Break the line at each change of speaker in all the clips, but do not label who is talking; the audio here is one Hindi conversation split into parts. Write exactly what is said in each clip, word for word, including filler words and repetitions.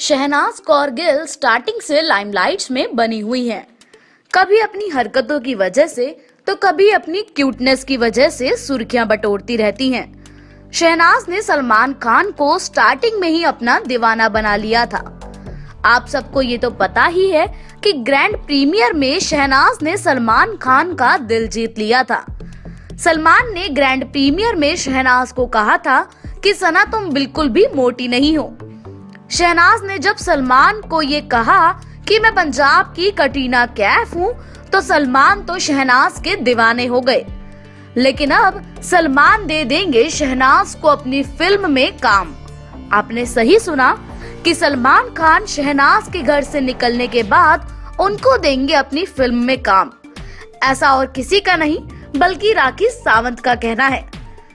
शहनाज कौर गिल स्टार्टिंग से लाइमलाइट्स में बनी हुई हैं। कभी अपनी हरकतों की वजह से तो कभी अपनी क्यूटनेस की वजह से सुर्खियां बटोरती रहती हैं। शहनाज ने सलमान खान को स्टार्टिंग में ही अपना दीवाना बना लिया था। आप सबको ये तो पता ही है कि ग्रैंड प्रीमियर में शहनाज ने सलमान खान का दिल जीत लिया था। सलमान ने ग्रैंड प्रीमियर में शहनाज को कहा था कि सना तुम बिल्कुल भी मोटी नहीं हो। शहनाज ने जब सलमान को ये कहा कि मैं पंजाब की कटरीना कैफ हूँ तो सलमान तो शहनाज के दीवाने हो गए। लेकिन अब सलमान दे देंगे शहनाज को अपनी फिल्म में काम। आपने सही सुना कि सलमान खान शहनाज के घर से निकलने के बाद उनको देंगे अपनी फिल्म में काम। ऐसा और किसी का नहीं बल्कि राखी सावंत का कहना है।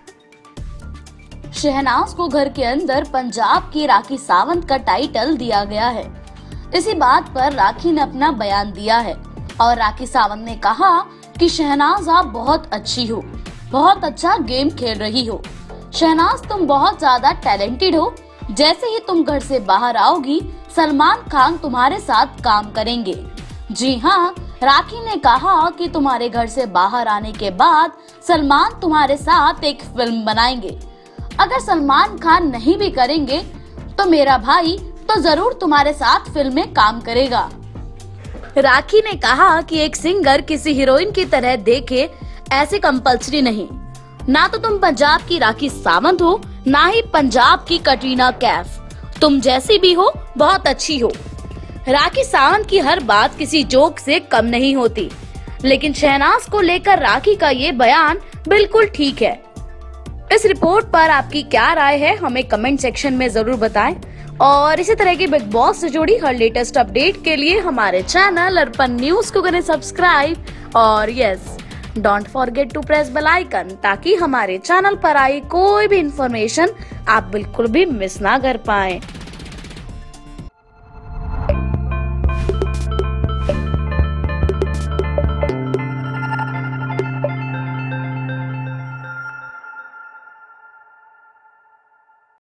शहनाज को घर के अंदर पंजाब की राखी सावंत का टाइटल दिया गया है। इसी बात पर राखी ने अपना बयान दिया है और राखी सावंत ने कहा कि शहनाज आप बहुत अच्छी हो, बहुत अच्छा गेम खेल रही हो। शहनाज तुम बहुत ज्यादा टैलेंटेड हो। जैसे ही तुम घर से बाहर आओगी सलमान खान तुम्हारे साथ काम करेंगे। जी हाँ, राखी ने कहा कि तुम्हारे घर से बाहर आने के बाद सलमान तुम्हारे साथ एक फिल्म बनाएंगे। अगर सलमान खान नहीं भी करेंगे तो मेरा भाई तो जरूर तुम्हारे साथ फिल्म में काम करेगा। राखी ने कहा कि एक सिंगर किसी हीरोइन की तरह देखे ऐसे कंपल्सरी नहीं। ना तो तुम पंजाब की राखी सावंत हो, ना ही पंजाब की कटरीना कैफ। तुम जैसी भी हो बहुत अच्छी हो। राखी सावंत की हर बात किसी जोक से कम नहीं होती, लेकिन शहनाज को लेकर राखी का ये बयान बिल्कुल ठीक है। इस रिपोर्ट पर आपकी क्या राय है हमें कमेंट सेक्शन में जरूर बताएं और इसी तरह की बिग बॉस से जुड़ी हर लेटेस्ट अपडेट के लिए हमारे चैनल अर्पण न्यूज को करें सब्सक्राइब और yes don't forget to press bell icon ताकि हमारे चैनल पर आई कोई भी इंफॉर्मेशन आप बिल्कुल भी मिस ना कर पाएं।